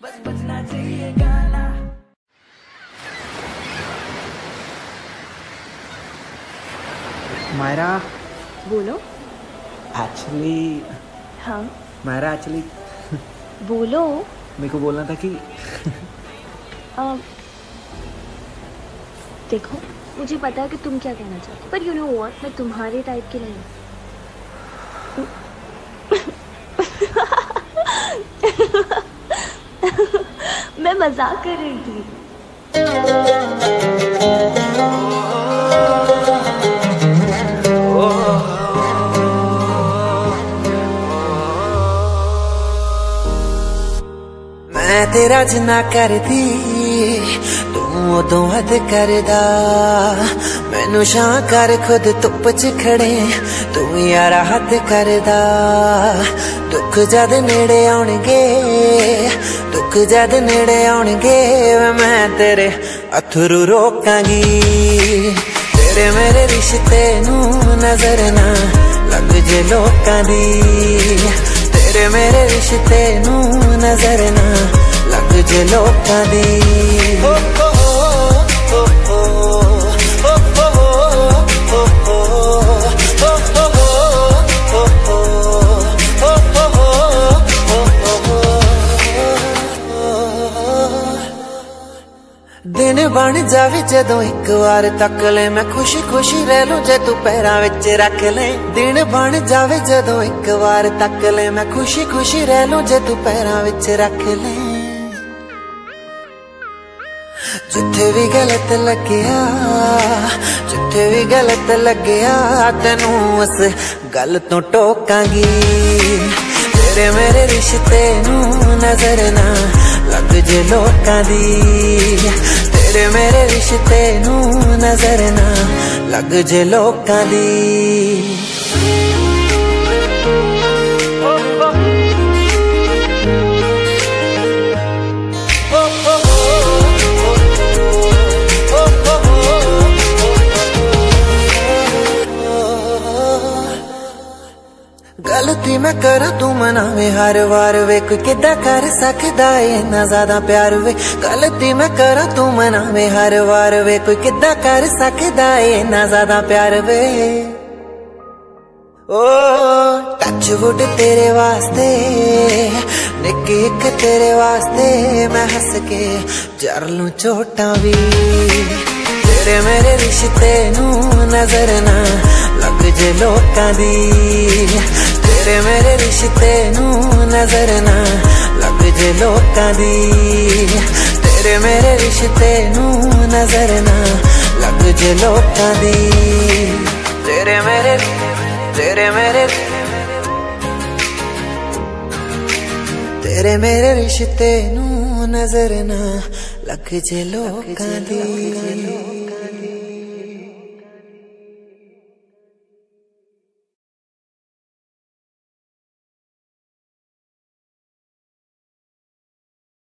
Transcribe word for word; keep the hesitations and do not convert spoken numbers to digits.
बस बजना चाहिए गाना। मायरा बोलो। एक्चुअली हाँ मायरा एक्चुअली बोलो। मेरे को बोलना था कि आ, देखो मुझे पता है कि तुम क्या कहना चाहते हो, पर यू नो व्हाट, मैं तुम्हारे टाइप की नहीं मैं मजाक कर रही थी। मैं तेरा जिन्ना करदी तू उदों हद करदा, मैनू छां कर खुद धुप च खड़े तू यारा हद करदा। दुख जद नेड़े आउणगे दुख जद नेड़े आउणगे मैं तेरे अथरू रोकांगी। तेरे मेरे रिश्ते नू नजर ना लग जे लोकां दी, तेरे मेरे रिश्ते नू नजर ना लग जे लोकां दी। ओ ओ ओ ओ ओ ओ ओ दिन बन जावे जदों एक बार तक ले, मैं खुशी खुशी रह लूं जे तू पैरां विच रख ले। दिन बन जावे जदों एक बार तक ले, मैं खुशी खुशी रह लूं जे तू पैरां विच रख ले। जिथे भी गलत लग्या जिथे भी गलत लग्या तेनू उस गल तो टोकांगी। तेरे मेरे रिश्ते नू नजर ना लग जे लोकां दी, तेरे मेरे रिश्ते नू नजर ना लग जे लोकां दी। गलती मैं करा तू मनावे हर वार वे, कोई किदा कर सकदा है इन्ना ज्यादा प्यार वे। गलती मैं करा तू मनावे हर वार वे, कोई किदा कर सकदा है इन्ना ज्यादा प्यार वे। ओ टच वुड तेरे वास्ते निक्की एक तेरे वास्ते, मैं हंस के जर लूं चोटां भी। तेरे मेरे रिश्ते नू नजर ना लग जे लोकां दी, तेरे मेरे रिश्ते नू नजर ना लग जे लोकां दी। तेरे मेरे रिश्ते नू नजर ना लग जे लोकां दी। तेरे मेरे तेरे मेरे तेरे मेरे रिश्ते नू नजर ना लग जे लोकां दी।